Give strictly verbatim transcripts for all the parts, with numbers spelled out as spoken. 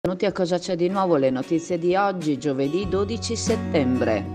Benvenuti a Cosa c'è di nuovo, le notizie di oggi, giovedì dodici settembre.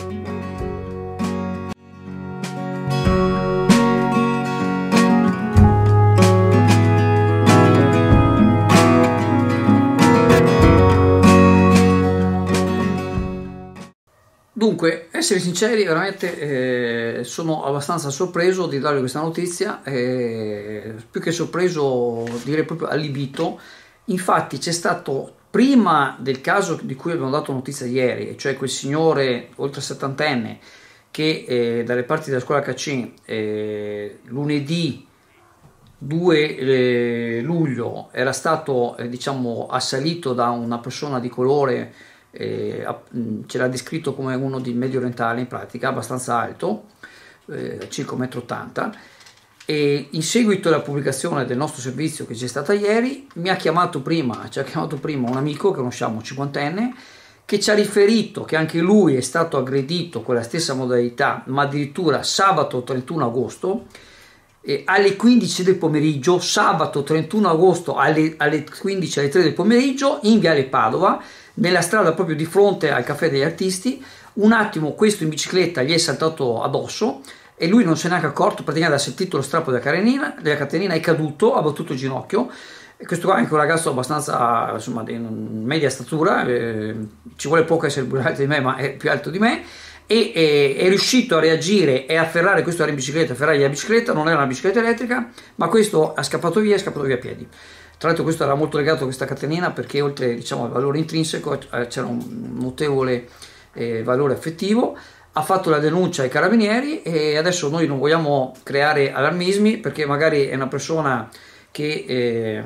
Dunque, essere sinceri, veramente eh, sono abbastanza sorpreso di darvi questa notizia, eh, più che sorpreso direi proprio allibito. Infatti c'è stato, prima del caso di cui abbiamo dato notizia ieri, cioè quel signore oltre settantenne che eh, dalle parti della scuola Caccin eh, lunedì due eh, luglio era stato eh, diciamo assalito da una persona di colore, eh, ce l'ha descritto come uno di medio orientale, in pratica abbastanza alto, eh, circa uno e ottanta metri. E in seguito alla pubblicazione del nostro servizio che c'è stata ieri, mi ha chiamato prima, ci ha chiamato prima un amico che conosciamo, cinquantenne, che ci ha riferito che anche lui è stato aggredito con la stessa modalità, ma addirittura sabato trentuno agosto, eh, alle quindici del pomeriggio, sabato trentuno agosto alle, alle quindici, alle tre del pomeriggio, in Viale Padova, nella strada proprio di fronte al Caffè degli Artisti. Un attimo questo in bicicletta gli è saltato addosso, e lui non se n'è neanche accorto, praticamente ha sentito lo strappo della catenina, della catenina, è caduto, ha battuto il ginocchio. E questo qua è anche un ragazzo abbastanza, insomma, di media statura, eh, ci vuole poco essere più alto di me, ma è più alto di me, e eh, è riuscito a reagire e a afferrare. Questo era in bicicletta, afferrargli la bicicletta, non era una bicicletta elettrica, ma questo ha scappato via, è scappato via a piedi. Tra l'altro questo era molto legato a questa catenina, perché oltre, diciamo, al valore intrinseco eh, c'era un notevole eh, valore affettivo. Ha fatto la denuncia ai carabinieri e adesso noi non vogliamo creare allarmismi, perché magari è una persona che, eh,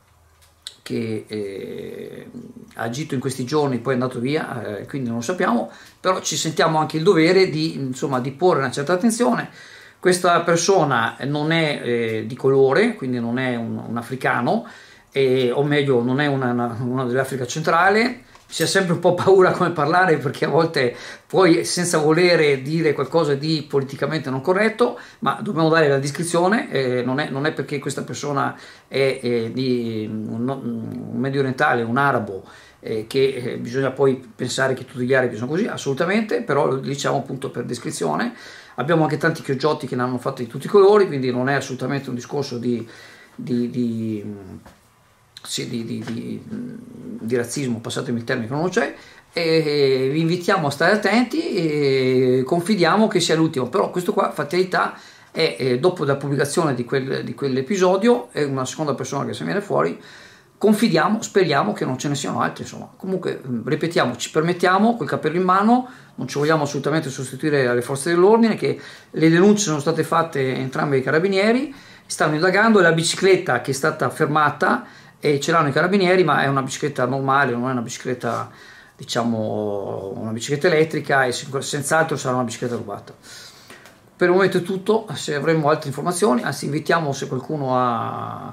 che eh, ha agito in questi giorni, poi è andato via, eh, quindi non lo sappiamo, però ci sentiamo anche il dovere di, insomma, di porre una certa attenzione. Questa persona non è eh, di colore, quindi non è un, un africano, eh, o meglio non è una, una, una dell'Africa centrale. C'è sempre un po' paura come parlare, perché a volte poi, senza volere dire qualcosa di politicamente non corretto, ma dobbiamo dare la descrizione, eh, non, è, non è perché questa persona è, è di un, un medio orientale, un arabo, eh, che eh, bisogna poi pensare che tutti gli arabi sono così, assolutamente, però lo diciamo appunto per descrizione. Abbiamo anche tanti chioggiotti che ne hanno fatti di tutti i colori, quindi non è assolutamente un discorso di... di, di Sì, di, di, di, di razzismo, passatemi il termine che non c'è, e vi invitiamo a stare attenti e confidiamo che sia l'ultimo. Però questo qua, fatalità, è eh, dopo la pubblicazione di, quel, di quell'episodio, è una seconda persona che se viene fuori. Confidiamo, speriamo che non ce ne siano altri, insomma. Comunque, ripetiamo, ci permettiamo col cappello in mano, non ci vogliamo assolutamente sostituire alle forze dell'ordine, che le denunce sono state fatte entrambi i carabinieri, stanno indagando. La bicicletta che è stata fermata, e ce l'hanno i carabinieri, ma è una bicicletta normale, non è una bicicletta, diciamo, una bicicletta elettrica, e senz'altro sarà una bicicletta rubata. Per il momento è tutto. Se avremo altre informazioni, anzi invitiamo, se qualcuno ha,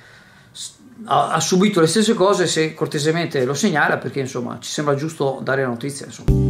ha, ha subito le stesse cose, se cortesemente lo segnala, perché insomma ci sembra giusto dare la notizia, insomma.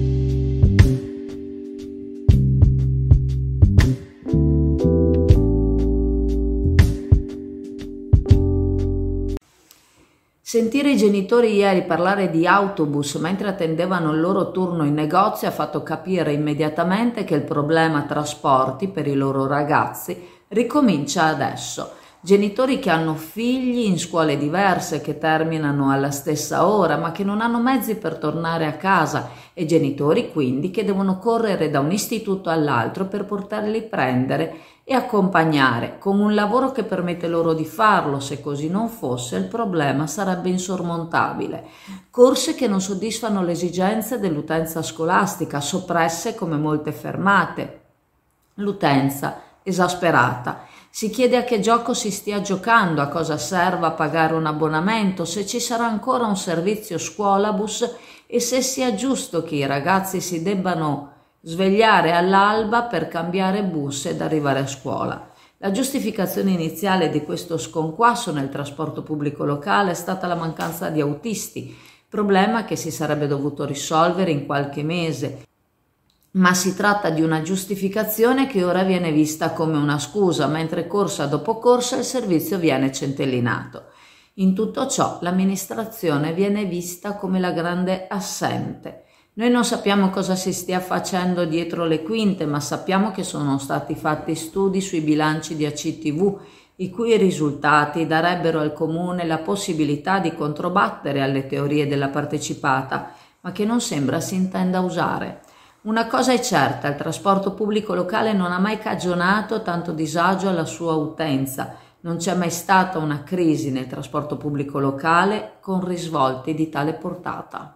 Sentire i genitori ieri parlare di autobus mentre attendevano il loro turno in negozio ha fatto capire immediatamente che il problema trasporti per i loro ragazzi ricomincia adesso. Genitori che hanno figli in scuole diverse, che terminano alla stessa ora, ma che non hanno mezzi per tornare a casa, e genitori quindi che devono correre da un istituto all'altro per poterli prendere e accompagnare, con un lavoro che permette loro di farlo. Se così non fosse, il problema sarebbe insormontabile. Corse che non soddisfano le esigenze dell'utenza scolastica, soppresse come molte fermate. L'utenza esasperata. Si chiede a che gioco si stia giocando, a cosa serva pagare un abbonamento, se ci sarà ancora un servizio scuolabus e se sia giusto che i ragazzi si debbano svegliare all'alba per cambiare bus ed arrivare a scuola. La giustificazione iniziale di questo sconquasso nel trasporto pubblico locale è stata la mancanza di autisti, problema che si sarebbe dovuto risolvere in qualche mese. Ma si tratta di una giustificazione che ora viene vista come una scusa, mentre corsa dopo corsa il servizio viene centellinato. In tutto ciò l'amministrazione viene vista come la grande assente. Noi non sappiamo cosa si stia facendo dietro le quinte, ma sappiamo che sono stati fatti studi sui bilanci di A C T V, i cui risultati darebbero al Comune la possibilità di controbattere alle teorie della partecipata, ma che non sembra si intenda usare. Una cosa è certa, il trasporto pubblico locale non ha mai cagionato tanto disagio alla sua utenza. Non c'è mai stata una crisi nel trasporto pubblico locale con risvolti di tale portata.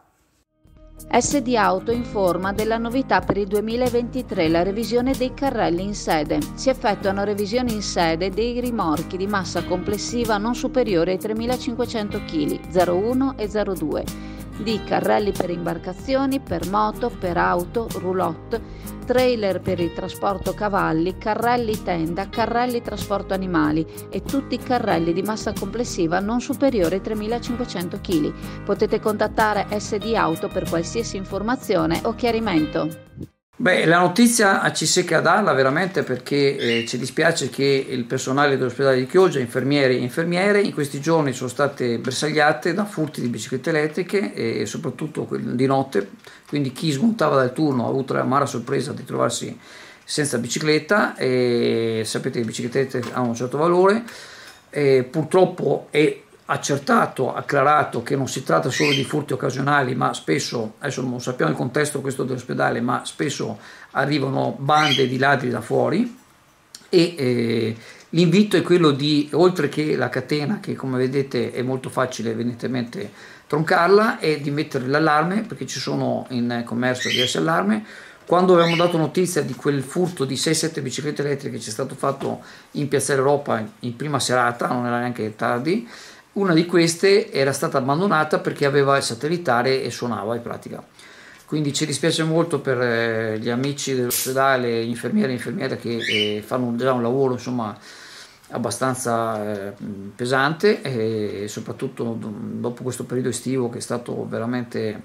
S D Auto informa della novità per il duemilaventitré, la revisione dei carrelli in sede. Si effettuano revisioni in sede dei rimorchi di massa complessiva non superiore ai tremilacinquecento chili, zero uno e zero due, di carrelli per imbarcazioni, per moto, per auto, roulotte, trailer per il trasporto cavalli, carrelli tenda, carrelli trasporto animali e tutti i carrelli di massa complessiva non superiore ai tremilacinquecento chili. Potete contattare S D Auto per qualsiasi informazione o chiarimento. Beh, la notizia ci secca a darla veramente, perché eh, ci dispiace che il personale dell'ospedale di Chioggia, infermieri e infermiere, in questi giorni sono state bersagliate da furti di biciclette elettriche e soprattutto di notte, quindi chi smontava dal turno ha avuto la amara sorpresa di trovarsi senza bicicletta, e sapete che le biciclette hanno un certo valore, e purtroppo è accertato, acclarato che non si tratta solo di furti occasionali, ma spesso, adesso non sappiamo il contesto questo dell'ospedale, ma spesso arrivano bande di ladri da fuori, e eh, l'invito è quello di, oltre che la catena, che come vedete è molto facile evidentemente troncarla, è di mettere l'allarme, perché ci sono in commercio diverse allarme. Quando avevamo dato notizia di quel furto di sei sette biciclette elettriche che ci è stato fatto in Piazzale Europa in prima serata, non era neanche tardi, una di queste era stata abbandonata perché aveva il satellitare e suonava in pratica. Quindi ci dispiace molto per eh, gli amici dell'ospedale, gli infermieri e infermiere che eh, fanno già un lavoro insomma abbastanza eh, pesante, e soprattutto dopo questo periodo estivo che è stato veramente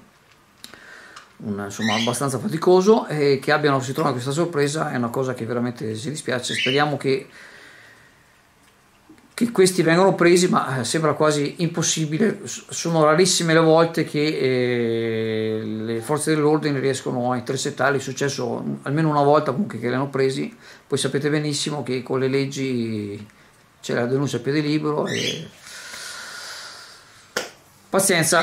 un, insomma, abbastanza faticoso, e che abbiano si trovano questa sorpresa è una cosa che veramente ci dispiace. Speriamo che che questi vengano presi, ma sembra quasi impossibile. Sono rarissime le volte che eh, le forze dell'ordine riescono a intercettarli. È successo almeno una volta comunque che li hanno presi. Poi sapete benissimo che con le leggi c'è la denuncia a piede libero e pazienza.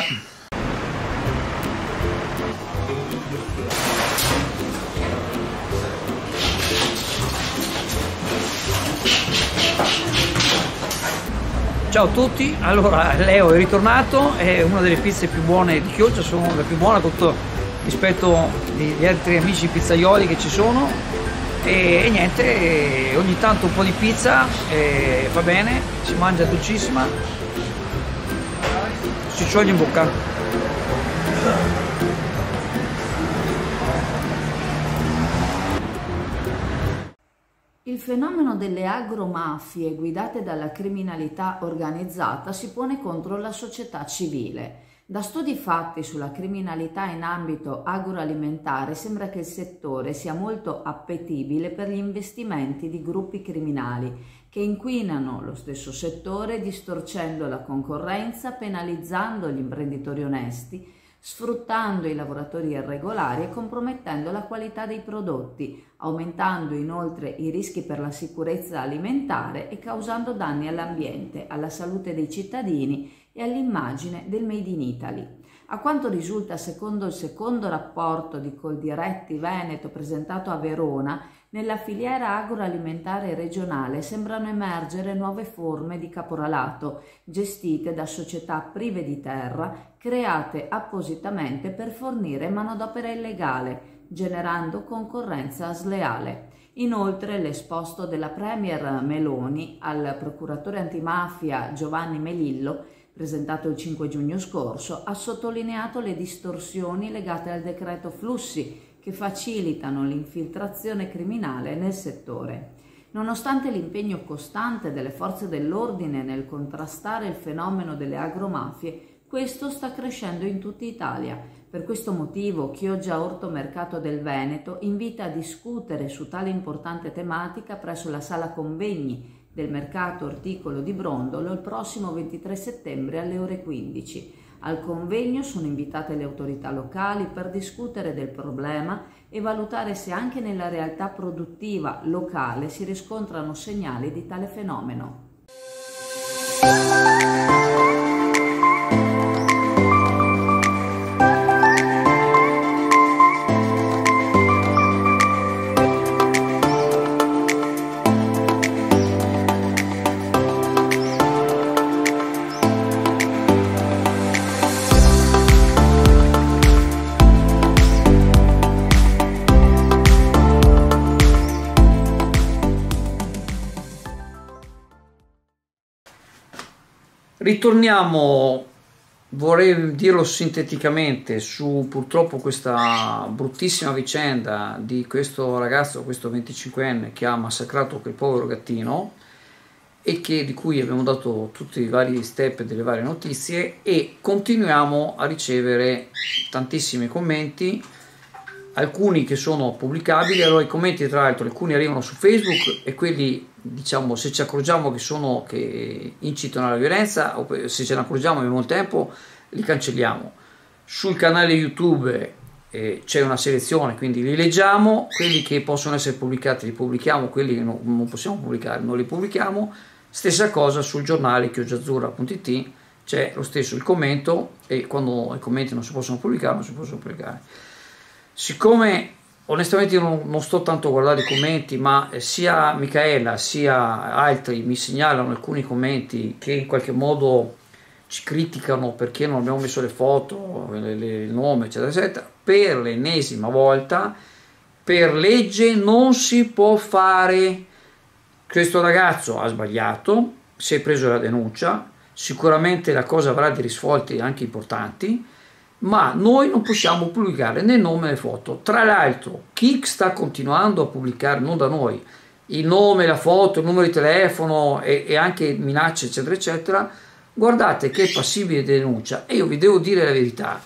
Ciao a tutti, allora Leo è ritornato, è una delle pizze più buone di Chioggia, sono la più buona tutto rispetto agli altri amici pizzaioli che ci sono, e, e niente, ogni tanto un po' di pizza e va bene, si mangia dolcissima, si scioglie in bocca. Il fenomeno delle agromafie guidate dalla criminalità organizzata si pone contro la società civile. Da studi fatti sulla criminalità in ambito agroalimentare sembra che il settore sia molto appetibile per gli investimenti di gruppi criminali che inquinano lo stesso settore distorcendo la concorrenza, penalizzando gli imprenditori onesti, sfruttando i lavoratori irregolari e compromettendo la qualità dei prodotti, aumentando inoltre i rischi per la sicurezza alimentare e causando danni all'ambiente, alla salute dei cittadini e all'immagine del Made in Italy. A quanto risulta secondo il secondo rapporto di Coldiretti Veneto presentato a Verona, nella filiera agroalimentare regionale sembrano emergere nuove forme di caporalato, gestite da società prive di terra, create appositamente per fornire manodopera illegale, generando concorrenza sleale. Inoltre l'esposto della Premier Meloni al procuratore antimafia Giovanni Melillo, presentato il cinque giugno scorso, ha sottolineato le distorsioni legate al decreto flussi che facilitano l'infiltrazione criminale nel settore. Nonostante l'impegno costante delle forze dell'ordine nel contrastare il fenomeno delle agromafie, questo sta crescendo in tutta Italia. Per questo motivo Chioggia Orto Mercato del Veneto invita a discutere su tale importante tematica presso la sala convegni del mercato orticolo di Brondolo il prossimo ventitré settembre alle ore quindici. Al convegno sono invitate le autorità locali per discutere del problema e valutare se anche nella realtà produttiva locale si riscontrano segnali di tale fenomeno. Ritorniamo, vorrei dirlo sinteticamente, su purtroppo questa bruttissima vicenda di questo ragazzo, questo venticinquenne che ha massacrato quel povero gattino e che, di cui abbiamo dato tutti i vari step delle varie notizie, e continuiamo a ricevere tantissimi commenti, alcuni che sono pubblicabili. Allora i commenti, tra l'altro, alcuni arrivano su Facebook e quelli, diciamo, se ci accorgiamo che sono che incitano alla violenza, o se ce ne accorgiamo abbiamo il tempo, li cancelliamo. Sul canale YouTube eh, c'è una selezione, quindi li leggiamo, quelli che possono essere pubblicati li pubblichiamo, quelli che non, non possiamo pubblicare non li pubblichiamo. Stessa cosa sul giornale chiocciola punto it, c'è lo stesso il commento, e quando i commenti non si possono pubblicare non si possono pubblicare. Siccome onestamente io non, non sto tanto a guardare i commenti, ma sia Micaela sia altri mi segnalano alcuni commenti che in qualche modo ci criticano perché non abbiamo messo le foto, le, le, il nome, eccetera, eccetera, per l'ennesima volta, per legge non si può fare. Questo ragazzo ha sbagliato, si è preso la denuncia, sicuramente la cosa avrà dei risvolti anche importanti, ma noi non possiamo pubblicare né nome né foto. Tra l'altro chi sta continuando a pubblicare, non da noi, il nome, la foto, il numero di telefono e, e anche minacce eccetera eccetera, guardate che è passibile di denuncia. E io vi devo dire la verità,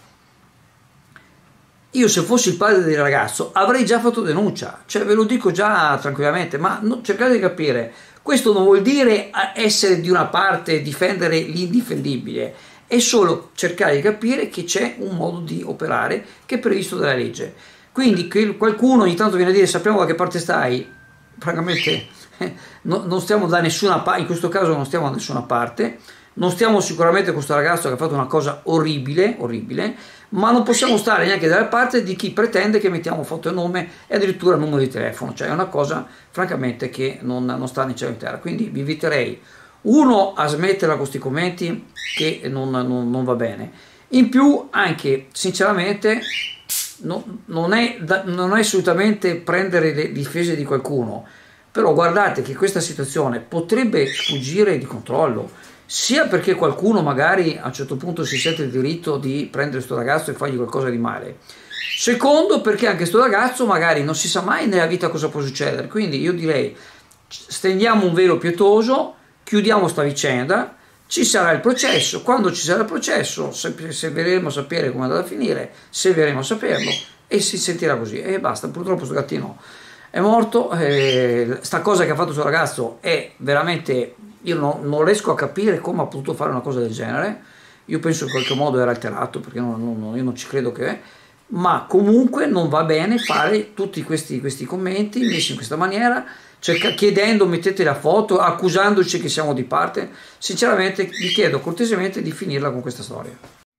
io se fossi il padre del ragazzo avrei già fatto denuncia, cioè ve lo dico già tranquillamente, ma no, cercate di capire, questo non vuol dire essere di una parte e difendere l'indifendibile, è solo cercare di capire che c'è un modo di operare che è previsto dalla legge. Quindi che qualcuno ogni tanto viene a dire sappiamo da che parte stai, francamente eh, no, non stiamo da nessuna parte, in questo caso non stiamo da nessuna parte, non stiamo sicuramente con questo ragazzo che ha fatto una cosa orribile, orribile, ma non possiamo stare neanche dalla parte di chi pretende che mettiamo foto e nome e addirittura numero di telefono, cioè è una cosa francamente che non, non sta né cielo in terra. Quindi vi inviterei, uno, a smetterla con questi commenti che non, non, non va bene, in più anche sinceramente no, non, è da, non è assolutamente prendere le difese di qualcuno, però guardate che questa situazione potrebbe sfuggire di controllo, sia perché qualcuno magari a un certo punto si sente il diritto di prendere questo ragazzo e fargli qualcosa di male, secondo perché anche questo ragazzo magari non si sa mai nella vita cosa può succedere. Quindi io direi stendiamo un velo pietoso, chiudiamo sta vicenda, ci sarà il processo, quando ci sarà il processo se, se verremo a sapere come andrà a finire, se verremo a saperlo, e si sentirà così e basta. Purtroppo questo gattino è morto, eh, sta cosa che ha fatto questo ragazzo è veramente, io non, non riesco a capire come ha potuto fare una cosa del genere. Io penso che in qualche modo era alterato, perché non, non, io non ci credo che è, ma comunque non va bene fare tutti questi, questi commenti messi in questa maniera, cerca, chiedendo, mettete la foto, accusandoci che siamo di parte. Sinceramente vi chiedo cortesemente di finirla con questa storia.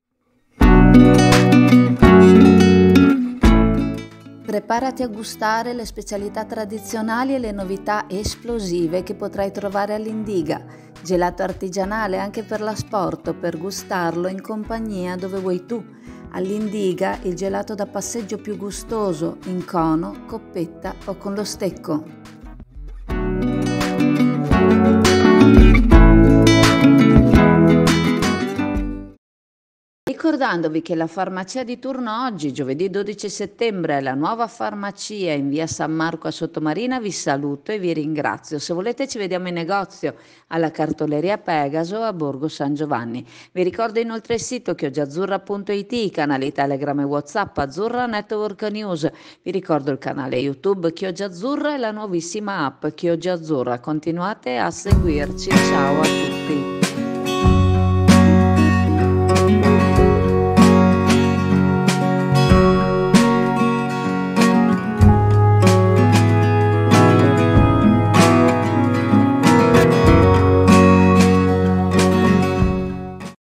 Preparati a gustare le specialità tradizionali e le novità esplosive che potrai trovare all'Indiga. Gelato artigianale anche per l'asporto, per gustarlo in compagnia dove vuoi tu. All'Indiga il gelato da passeggio più gustoso, in cono, coppetta o con lo stecco. Ricordandovi che la farmacia di turno oggi, giovedì dodici settembre, è la nuova farmacia in via San Marco a Sottomarina, vi saluto e vi ringrazio. Se volete ci vediamo in negozio alla cartoleria Pegaso a Borgo San Giovanni. Vi ricordo inoltre il sito chioggioazzurra punto it, i canali Telegram e WhatsApp Azzurra Network News. Vi ricordo il canale YouTube Chioggia Azzurra e la nuovissima app Chioggia Azzurra. Continuate a seguirci. Ciao a tutti.